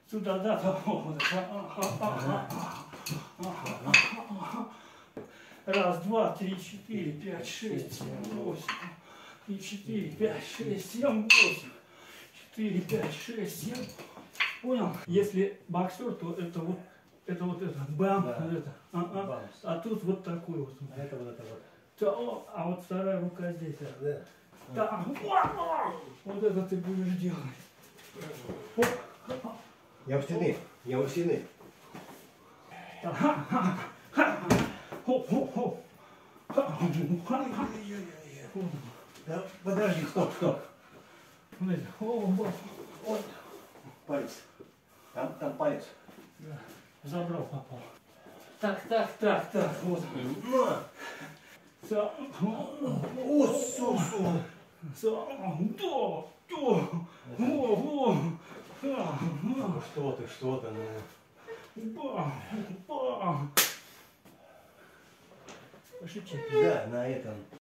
Сюда, да, вот. Раз, два, три, четыре, пять, шесть, семь, восемь. 3, 4, 5, 6, 7, 8. 4, 5, 6, 7. Понял? Если боксер, то это вот это бам, да. вот это. А тут вот такой вот. А это вот. А вот вторая рука здесь. Да. Да. Вот это ты будешь делать. Я у стены. Я у стены. Хоп-хоп-хоп. Да, подожди, стоп. Вот. Палец. Там палец. Да. Забрал, попал. Так. Вот. Что ты, Пошути. Да, на этом.